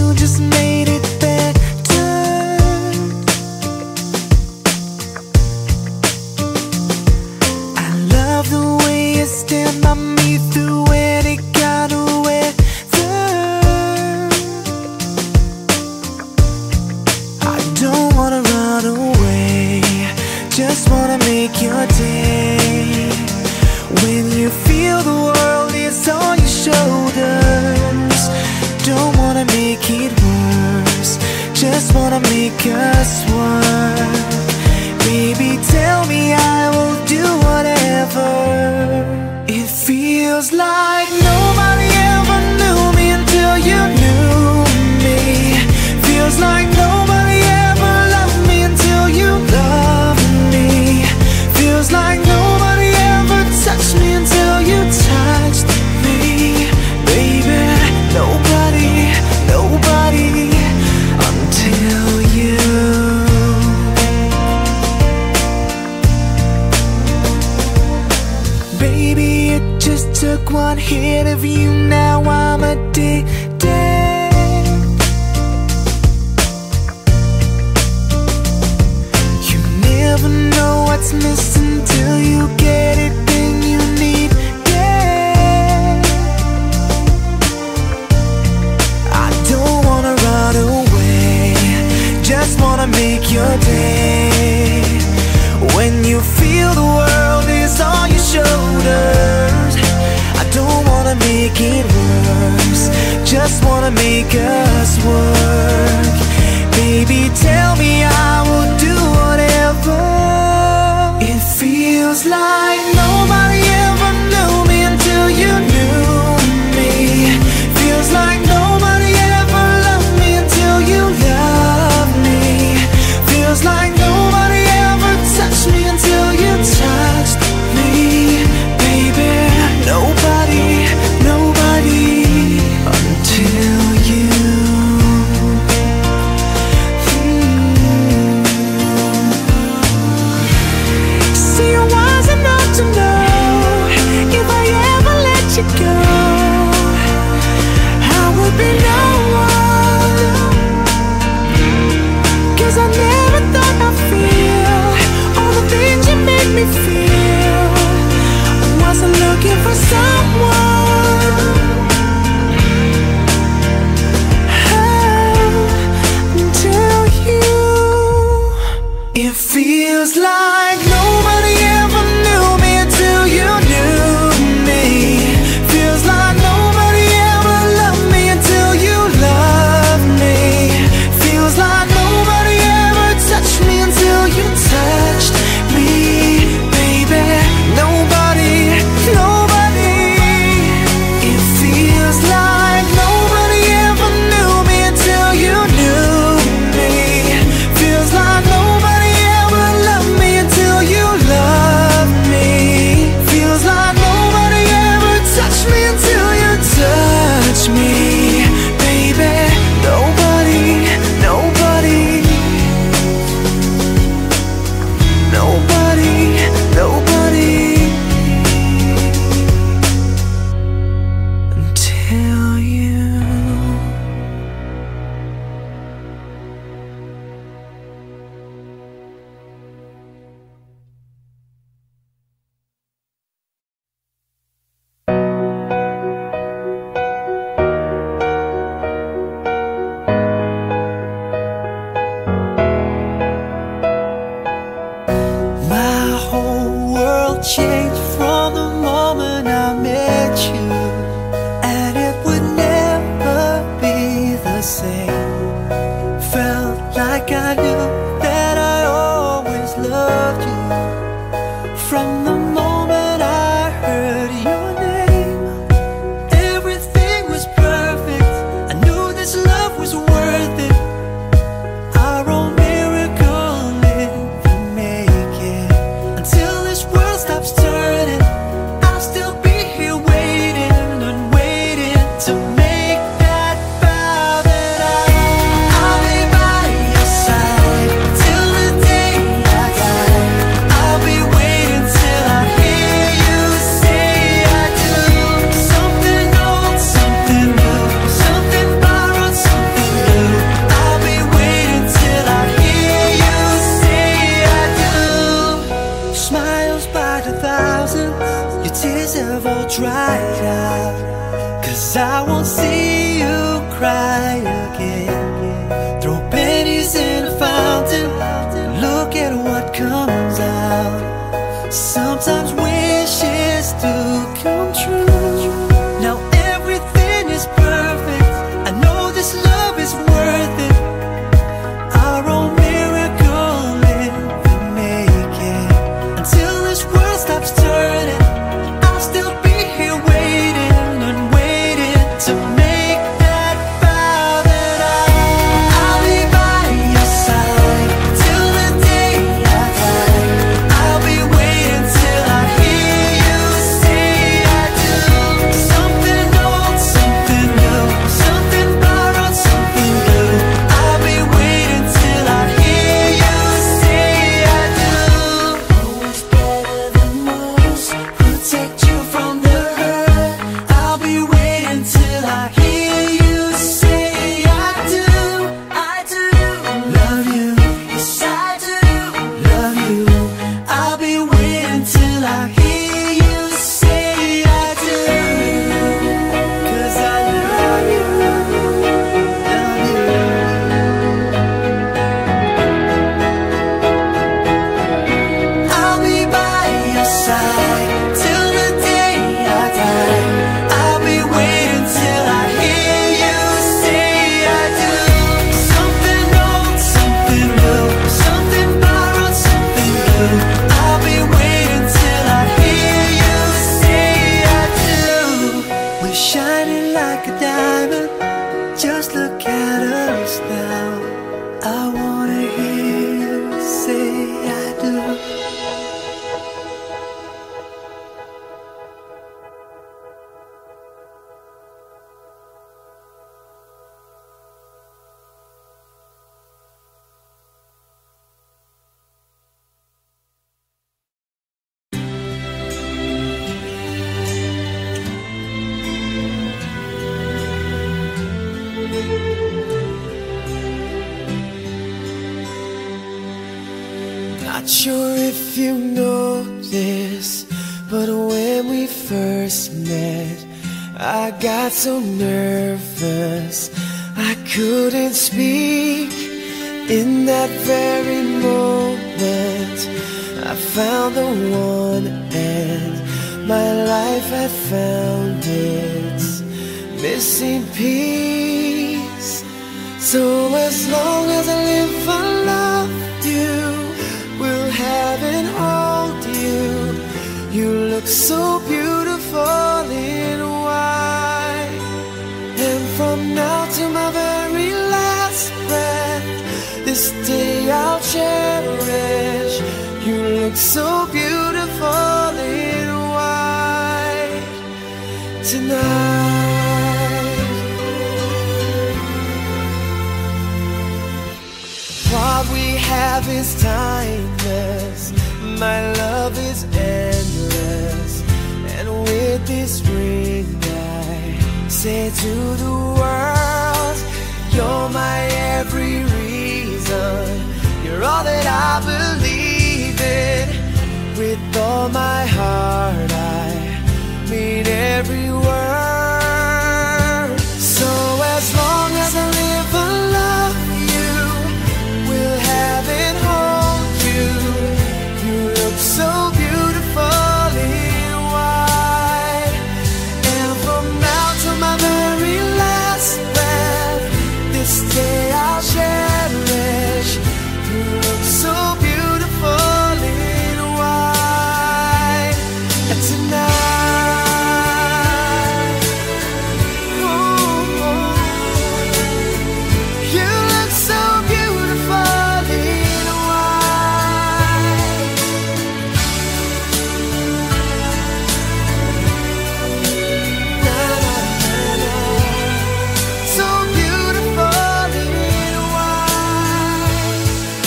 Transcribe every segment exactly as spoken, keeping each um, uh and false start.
you just made it better. I love the way you stand by me through any kind of weather. I don't wanna run away, just wanna make your day. When you feel the world is on your shoulders, don't wanna make it worse, just wanna make us one. Baby, tell me I will do whatever. It feels like nobody ever knew me until you knew me. Feels like nobody ever loved me until you loved me. Feels like nobody ever touched me until you touched me. Baby, nobody, nobody until you. Baby, it just took one hit of you, now I'm addicted. You never know what's missing till you get it, then you need it. I don't wanna run away, just wanna make your day. When you feel the world is on your shoulders, I don't wanna make it worse, just wanna make us work. Baby, tell me I will do whatever. It feels like nobody ever knew me until you knew me. Feels like nobody ever loved me until you loved me. Feels like nobody ever touched me until you touched me. Baby, nobody, nobody until you. Mm. See, I wasn't enough to know if I ever let you go, I would be no one. 'Cause I never thought I'd feel all the things you made me feel. I wasn't looking for someone. Oh, until you. It feels like nobody ever knew me until you knew me. Feels like nobody ever loved me until you loved me. Feels like nobody ever touched me until you touched me. Baby, nobody, nobody. It feels like nobody ever knew me until you knew me. Feels like nobody ever loved me until you loved me. Feels like nobody ever touched me until you touched me. Baby, nobody, nobody. Nobody, nobody until you. My whole world changed from the moment I met you, and it would never be the same. Felt like I knew that I always loved you from the moment I heard your name. Everything was perfect, I knew this love was worth it. Our own miracle never make it. Until this world stops turning, I'll still be here waiting and waiting to make that vow that I, I'll be by your side. Not sure if you know this, but when we first met, I got so nervous I couldn't speak. In that very moment I found the one, and my life had found its missing piece. So as long as I live, I love you, will have and hold you. You look so beautiful in white, and from now to my very last breath, this day I'll cherish. You look so beautiful in white tonight. What we have is timeless, my love is endless, and with this ring I say to the world, you're my every reason, you're all that I believe in. With all my heart I mean every word. So as long as I live, I love you, will have and hold you. You look so beautiful in white, and from now to my very last breath, this day I'll cherish. You look so beautiful in white tonight. Ooh, you look so beautiful in white. Na, na, na, na. So beautiful in white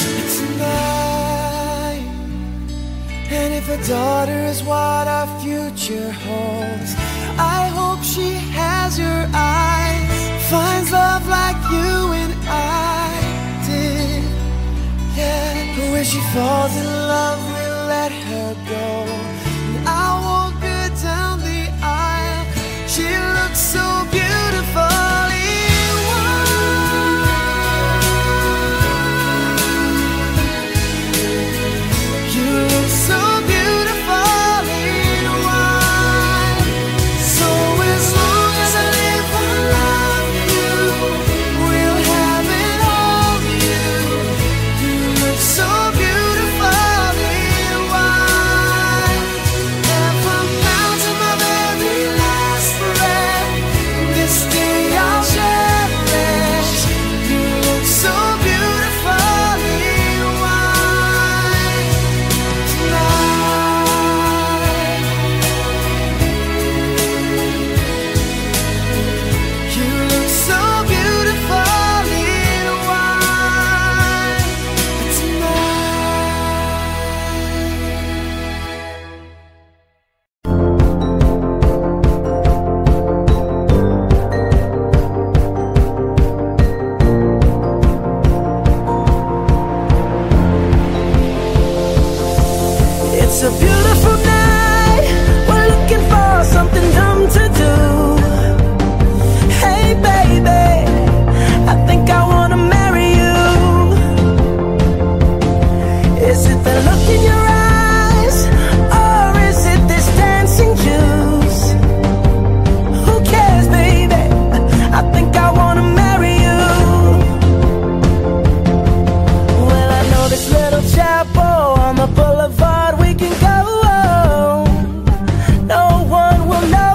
tonight. And if a daughter is what our future holds, I hope she has your eyes, finds love like you and I did. Yeah, but when she falls in love, we'll let her go, and I'll walk her down the aisle. She looks so beautiful in white. You look so beautiful in white. So as long as I live, I love you, will have and hold you. You look so beautiful in white, and from now to my very last breath, this day I'll cherish. You look so beautiful in white tonight. You look so beautiful in white tonight. It's a beautiful night, we're looking for something dumb to do. Hey baby, I think I wanna marry you. Is it the look in your eyes, or is it this dancing juice? Who cares baby, I think I wanna marry you. Well, I know this little chapel on the boulevard we can go. No one will know.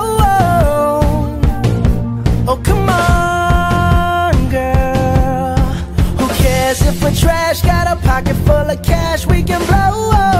Oh come on girl, who cares if we're trash? Got a pocket full of cash we can blow.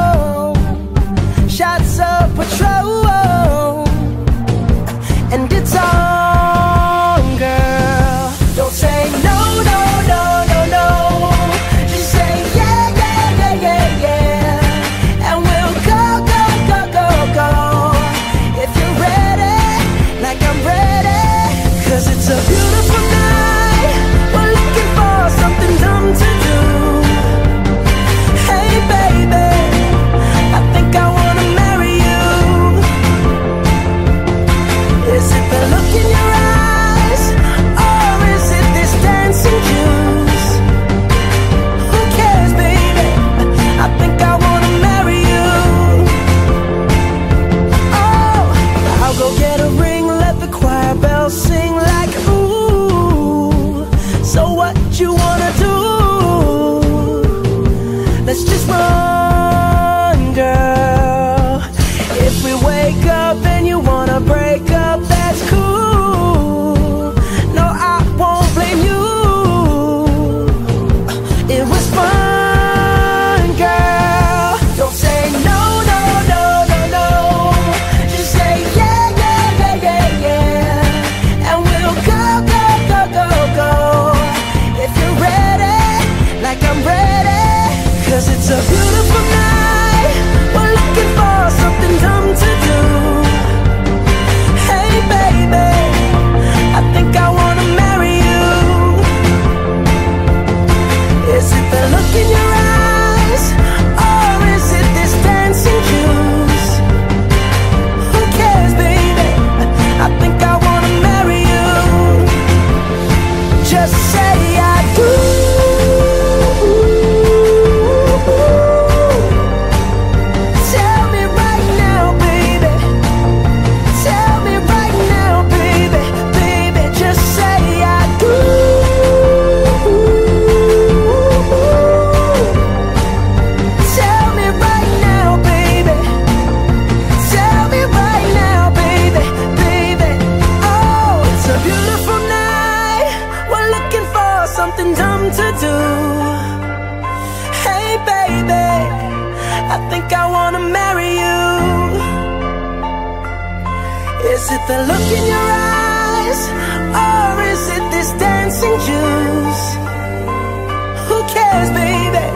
Shots of Patrol, and it's on girl. Don't say no, no, no, no, no. Just say yeah, yeah, yeah, yeah, yeah, and we'll go, go, go, go, go. If you're ready, like I'm ready, 'cause it's a beautiful night, we're looking for something dumb to do. Hey you wanna do? Let's just run, girl. If we wake up and you wanna break up, that's cool. No, I won't blame you. It was fun, girl. Don't say no, no, no, no, no. Just say yeah, yeah, yeah, yeah, yeah. And we'll go, go, go, go, go. If you're ready, like I'm ready. Cause it's a beautiful night. We're looking for something dumb to do. Hey baby, I think I wanna marry you. Is it the look in your eyes, or is it this dancing juice? Who cares, baby? I think I wanna marry you. Just say I do. Tell me right now, baby. Tell me right now, baby. Baby, just say I do. Tell me right now, baby. Tell me right now, baby. Baby, oh, it's a beautiful night. We're looking for something dumb to do. Hey baby, I think I wanna marry you. Is it the look in your eyes, or is it this dancing juice? Who cares, baby?